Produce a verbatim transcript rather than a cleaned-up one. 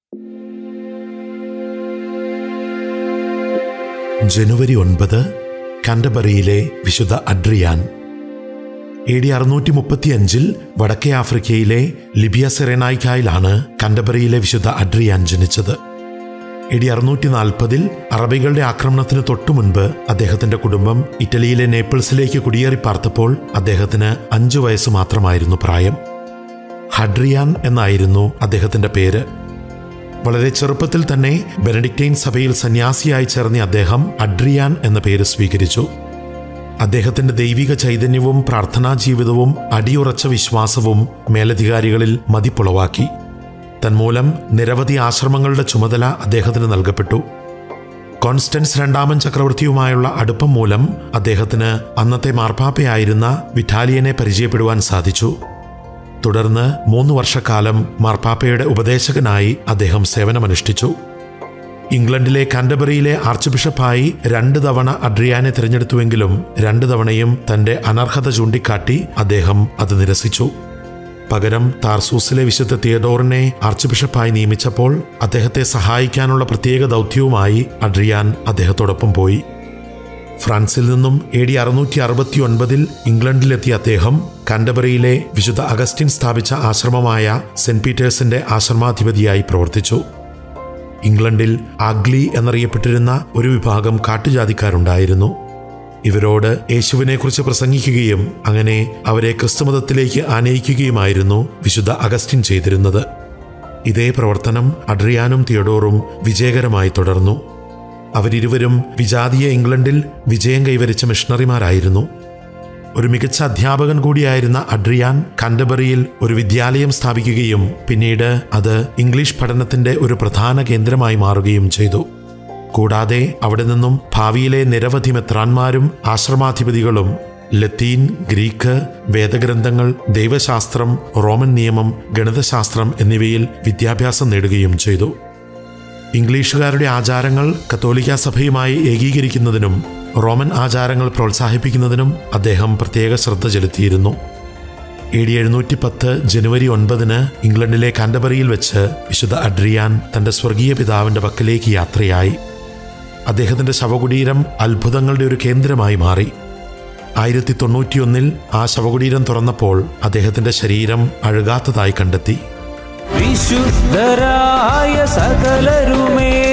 ജനുവരി ഒൻപത്, കാൻറ്റർബറിയിലെ വിശുദ്ധ Adrian. A D അറുന്നൂറ്റി മുപ്പത്തി അഞ്ചിൽ വടക്കേ ആഫ്രിക്കയിലെ ലിബിയ സെറേനായ്ക്കായിലാണ് കാൻറ്റർബറിയിലെ വിശുദ്ധ അഡ്രിയാൻ ജനിച്ചത്. എ ഡി അറുന്നൂറ്റി നാൽപ്പതിൽ അറബികളുടെ ആക്രമണത്തിന് തൊട്ടു മുൻപ് അദ്ദേഹത്തിന്റെ കുടുംബം ഇറ്റലിയിലെ നേപ്പിൾസിലേക്ക് കുടിയേറി പാർത്തപ്പോൾ അദ്ദേഹത്തിന് അഞ്ചു വയസ്സ് മാത്രമായിരുന്നു പ്രായം. ഹഡ്രിയാൻ എന്നായിരുന്നു അദ്ദേഹത്തിന്റെ പേര്. വളരെ ചെറുപ്പത്തിൽ തന്നെ ബെനഡിക്റ്റൈൻ സഭയിൽ സന്യാസിയായി ചേർന്ന അദ്ദേഹം അഡ്രിയാൻ എന്ന പേര് സ്വീകരിച്ചു. അദ്ദേഹത്തിന്റെ ദൈവിക ചൈതന്യവും പ്രാർത്ഥനാ ജീവിതവും അടിയുറച്ച വിശ്വാസവും മേലധികാരികളിൽ മതിപ്പുളവാക്കി. തന്മൂലം നിരവധി ആശ്രമങ്ങളുടെ ചുമതല അദ്ദേഹത്തിന് നൽകപ്പെട്ടു. കോൺസ്റ്റൻസ് രണ്ടാമൻ ചക്രവർത്തിയുമായുള്ള അടുപ്പം മൂലം അദ്ദേഹത്തിന് അന്നത്തെ മാർപ്പാപ്പയായിരുന്ന വിറ്റാലിയനെ പരിചയപ്പെടുവാൻ സാധിച്ചു. തുടർന്ന് മൂന്ന് വർഷക്കാലം മാർപ്പാപ്പയുടെ ഉപദേശകനായി അദ്ദേഹം സേവനമനുഷ്ഠിച്ചു. ഇംഗ്ലണ്ടിലെ കാൻറ്റർബറിയിലെ ആർച്ച് ബിഷപ്പായി രണ്ട് തവണ അഡ്രിയാനെ തിരഞ്ഞെടുത്തുവെങ്കിലും രണ്ട് തവണയും തന്റെ അനർഹത ചൂണ്ടിക്കാട്ടി അദ്ദേഹം അത് നിരസിച്ചു. പകരം താർസൂസിലെ വിശുദ്ധ തിയഡോറിനെ ആർച്ച് ബിഷപ്പായി നിയമിച്ചപ്പോൾ അദ്ദേഹത്തെ സഹായിക്കാനുള്ള പ്രത്യേക ദൗത്യവുമായി അഡ്രിയാൻ അദ്ദേഹത്തോടൊപ്പം പോയി. ഫ്രാൻസിൽ നിന്നും എ ഡി അറുന്നൂറ്റി അറുപത്തി ഒൻപതിൽ ഇംഗ്ലണ്ടിലെത്തിയ അദ്ദേഹം കാൻറ്റർബറിയിലെ വിശുദ്ധ അഗസ്റ്റിൻ സ്ഥാപിച്ച ആശ്രമമായ സെന്റ് പീറ്റേഴ്സിന്റെ ആശ്രമാധിപതിയായി പ്രവർത്തിച്ചു. ഇംഗ്ലണ്ടിൽ ആഗ്ലി എന്നറിയപ്പെട്ടിരുന്ന ഒരു വിഭാഗം കാട്ടുജാതിക്കാരുണ്ടായിരുന്നു. ഇവരോട് യേശുവിനെക്കുറിച്ച് പ്രസംഗിക്കുകയും അങ്ങനെ അവരെ ക്രിസ്തുമതത്തിലേക്ക് ആനയിക്കുകയുമായിരുന്നു വിശുദ്ധ അഗസ്റ്റിൻ ചെയ്തിരുന്നത്. ഇതേ പ്രവർത്തനം അഡ്രിയാനും തിയഡോറും വിജയകരമായി തുടർന്നു. അവരിരുവരും വിജാതീയ ഇംഗ്ലണ്ടിൽ വിജയം കൈവരിച്ച മിഷണറിമാരായിരുന്നു. ഒരു മികച്ച അധ്യാപകൻ കൂടിയായിരുന്ന അഡ്രിയാൻ കാൻറ്റർബറിയിൽ ഒരു വിദ്യാലയം സ്ഥാപിക്കുകയും പിന്നീട് അത് ഇംഗ്ലീഷ് പഠനത്തിന്റെ ഒരു പ്രധാന കേന്ദ്രമായി മാറുകയും ചെയ്തു. കൂടാതെ അവിടെ നിന്നും ഭാവിയിലെ നിരവധി മെത്രാന്മാരും ആശ്രമാധിപതികളും ലത്തീൻ, ഗ്രീക്ക്, വേദഗ്രന്ഥങ്ങൾ, ദൈവശാസ്ത്രം, റോമൻ നിയമം, ഗണിതശാസ്ത്രം എന്നിവയിൽ വിദ്യാഭ്യാസം നേടുകയും ചെയ്തു. ഇംഗ്ലീഷുകാരുടെ ആചാരങ്ങൾ കത്തോലിക്ക സഭയുമായി ഏകീകരിക്കുന്നതിനും റോമൻ ആചാരങ്ങൾ പ്രോത്സാഹിപ്പിക്കുന്നതിനും അദ്ദേഹം പ്രത്യേക ശ്രദ്ധ ചെലുത്തിയിരുന്നു. എ ഡി എഴുന്നൂറ്റി പത്ത് ജനുവരി ഒൻപതിന് ഇംഗ്ലണ്ടിലെ കാൻറ്റർബറിയിൽ വെച്ച് വിശുദ്ധ അഡ്രിയാൻ തന്റെ സ്വർഗീയ പിതാവിന്റെ പക്കലേക്ക് യാത്രയായി. അദ്ദേഹത്തിന്റെ ശവകുടീരം അത്ഭുതങ്ങളുടെ ഒരു കേന്ദ്രമായി മാറി. ആയിരത്തി തൊണ്ണൂറ്റിയൊന്നിൽ ആ ശവകുടീരം തുറന്നപ്പോൾ അദ്ദേഹത്തിന്റെ ശരീരം അഴുകാത്തതായി കണ്ടെത്തി. വിശുദ്ധരായ സകലരുമേ